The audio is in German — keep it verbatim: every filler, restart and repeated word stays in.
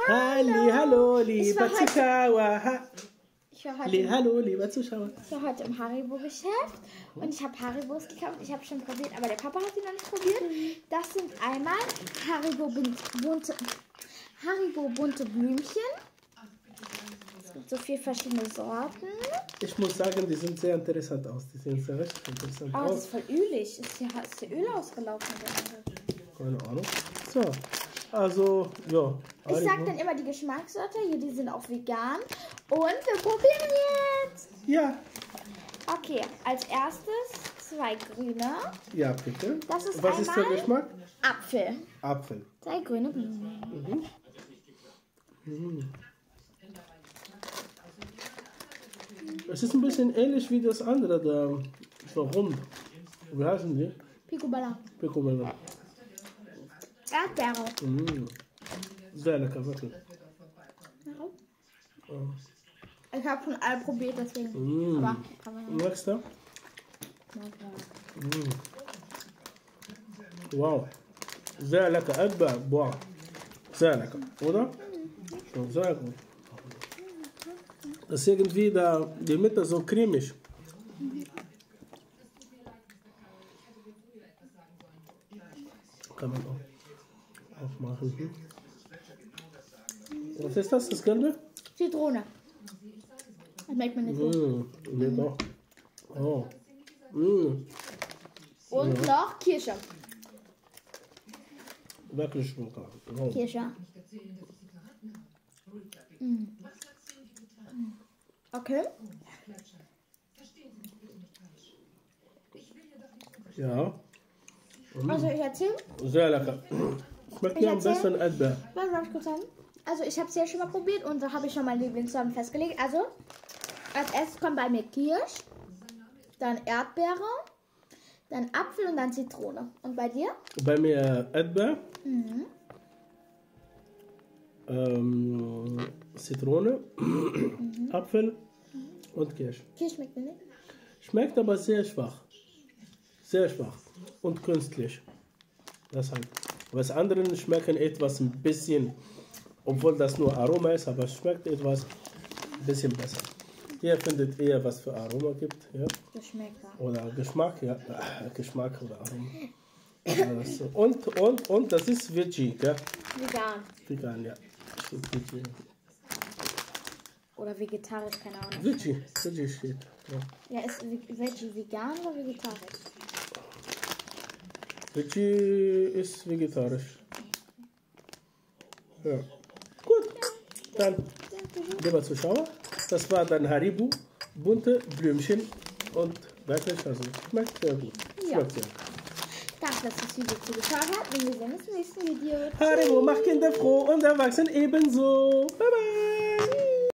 Halli, hallo, lieber Ich war heute- Zuschauer. Ha Ich war heute, Li hallo, lieber Zuschauer. ich war heute im Haribo-Geschäft und ich habe Haribos gekauft. Ich habe schon probiert, aber der Papa hat sie noch nicht probiert. Das sind einmal Haribo bunt- bunte, Haribo bunte Blümchen. Es gibt so vier verschiedene Sorten. Ich muss sagen, die sehen sehr interessant aus. Die sehen sehr richtig interessant Oh, das aus. ist voll ölig. Ist hier, ist hier Öl ausgelaufen? Keine Ahnung. So, also, ja. Ich sag Haribo. dann immer die Geschmackssorte. Hier, die sind auch vegan. Und wir probieren jetzt. Ja, Okay, als erstes zwei grüne. ja, bitte. Das ist Was ist der einmal- Geschmack? Apfel. Apfel. Zwei grüne Blumen. Es ist ein bisschen ähnlich wie das andere da. So rund. Wie heißen die? Picoballa. Picobello. Erdbeere. Mm. Sehr lecker, wirklich. Ich habe schon alle probiert, deswegen. Mm. Aber kann man nicht. Nächster. Mm. Wow. Sehr lecker. Erdbeer. Boah. Sehr lecker, oder? So, sehr gut. Das ist irgendwie da, die Mitte so cremig. Kann man auch aufmachen. Hm? Was ist das, das Gelbe? Zitrone. Das merkt man nicht so. Mm, nee, doch. Oh. Mm, Und noch Kirsche. wirklich lecker. Oh. Kirsche. Mm. Okay. Ja, Also ich erzähle. sehr lecker. Schmeckt Ich mir am erzähl- besten Erdbeer. Was soll ich kurz sagen? Also ich habe es ja schon mal probiert und da habe ich schon meine Lieblingssorten festgelegt. Also als erstes kommt bei mir Kirsch, dann Erdbeere, dann Apfel und dann Zitrone. Und bei dir? Bei mir Erdbeer, Mhm. ähm, Zitrone, Apfel und Kirsch. Kirsch schmeckt mir nicht. Schmeckt aber sehr schwach. Sehr schwach und künstlich. Deshalb. Was anderen schmecken etwas ein bisschen, obwohl das nur Aroma ist, aber es schmeckt etwas ein bisschen besser. Ihr findet eher, was für Aroma gibt, ja? Geschmäcker. Oder Geschmack, ja, äh, Geschmack oder Aroma. Also, und, und, und das ist Veggie, ja? Vegan. Vegan, ja. Steht Veggie. Oder vegetarisch, keine Ahnung. Veggie, Veggie steht. Ja. Ja, ist Ve- Veggie vegan oder vegetarisch? Veggie ist vegetarisch. Ja. Gut, dann, lieber Zuschauer, das war dann Haribo, bunte Blümchen und wirklich, also schmeckt sehr gut. Ja. Schmeckt sehr. Danke, dass ihr das Video zugeschaut habt und wir sehen uns im nächsten Video. Haribo macht Kinder froh und Erwachsene ebenso. Bye bye.